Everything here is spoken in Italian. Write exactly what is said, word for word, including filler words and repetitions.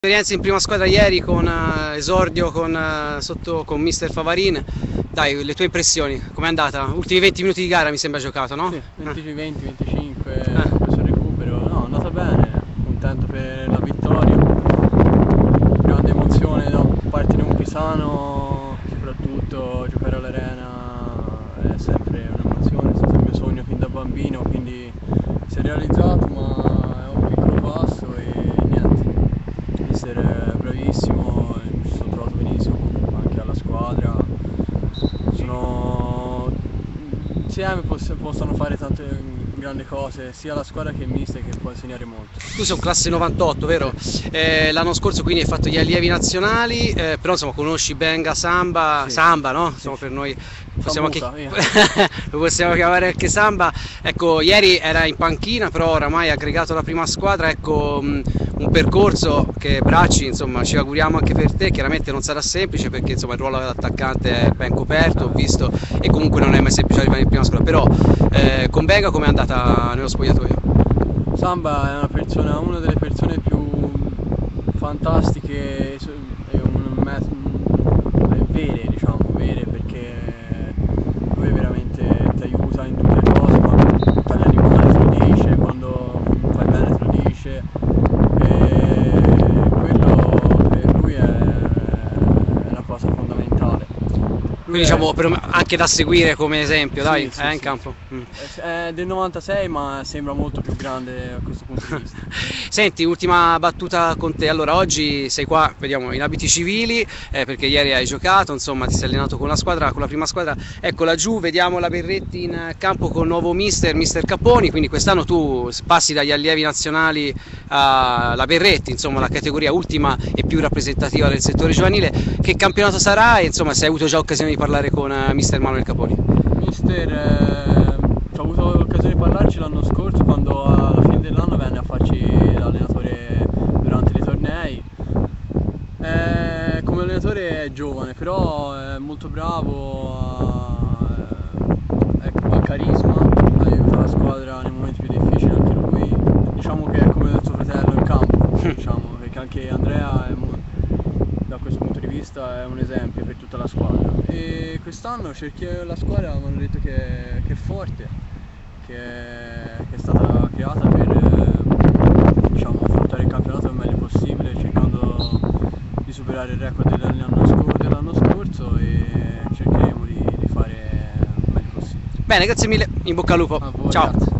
Esperienza in prima squadra ieri con uh, esordio con, uh, sotto, con mister Favarin. Dai, le tue impressioni, com'è andata? Ultimi venti minuti di gara mi sembra giocato, no? Sì, venti venti venticinque Eh. sul recupero, no, è andata bene, contento per la vittoria, grande emozione da parte di un pisano, soprattutto giocare all'Arena è sempre un'emozione, è stato il mio sogno fin da bambino, quindi si è realizzato, ma è un piccolo passo e niente. Mister bravissimo, mi sono trovato benissimo anche alla squadra, sono insieme poss possono fare tante grandi cose sia la squadra che il mister, che può insegnare molto. Tu sei un classe novantotto, vero? Eh, l'anno scorso quindi hai fatto gli allievi nazionali, eh, però insomma conosci Benga Samba, Sì. Samba, no? Sì. Insomma per noi possiamo, Sambuca, anche... lo possiamo chiamare anche Samba. Ecco, ieri era in panchina, però oramai aggregato alla prima squadra, ecco mh, un percorso che Bracci, insomma, ci auguriamo anche per te, chiaramente non sarà semplice perché insomma il ruolo dell'attaccante è ben coperto, ho visto, e comunque non è mai semplice arrivare in prima squadra, però eh, con Benga com'è andata nello spogliatoio? Samba è una persona, una delle persone più fantastiche e un, un, vere, diciamo, vere, perché lui veramente ti aiuta in tutte le cose, quando tagli animale te lo dice, quando fai bene te lo dice, e quello per lui è una cosa fondamentale. Quindi diciamo per, anche da seguire come esempio, sì, dai, sì, è sì. in campo. Mm. È del novantasei, ma sembra molto più grande a questo punto di vista. Senti, ultima battuta con te. Allora, oggi sei qua, vediamo, in abiti civili, eh, perché ieri hai giocato, insomma, ti sei allenato con la squadra, con la prima squadra. Ecco, laggiù vediamo la Berretti in campo con il nuovo mister, mister Caponi, quindi quest'anno tu passi dagli allievi nazionali alla Berretti, insomma, la categoria ultima e più rappresentativa del settore giovanile. Che campionato sarà e, insomma, se hai avuto già occasione di parlare con uh, mister Manuel Caponi? Mister, eh, ho avuto l'occasione di parlarci l'anno scorso, quando alla fine dell'anno venne a farci l'allenatore durante i tornei. Eh, come allenatore è giovane, però è molto bravo, ha, ecco, ha carisma, aiuta la squadra nei momenti più difficili anche lui. Diciamo che è come il suo fratello in campo, diciamo, perché anche Andrea è, da questo punto di vista è un esempio per tutta la squadra. E quest'anno cerchi la squadra, mi hanno detto che, che è forte, che è, che è stata creata per, diciamo, affrontare il campionato il meglio possibile, cercando di superare il record dell'anno scorso, dell'anno scorso e cercheremo di, di fare il meglio possibile. Bene, grazie mille, in bocca al lupo. A voi, Ciao. grazie.